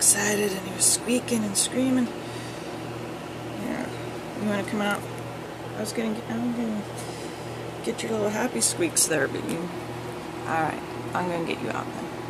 excited and he was squeaking and screaming. Yeah, you want to come out? I'm gonna get your little happy squeaks there, but you. All right, I'm gonna get you out then.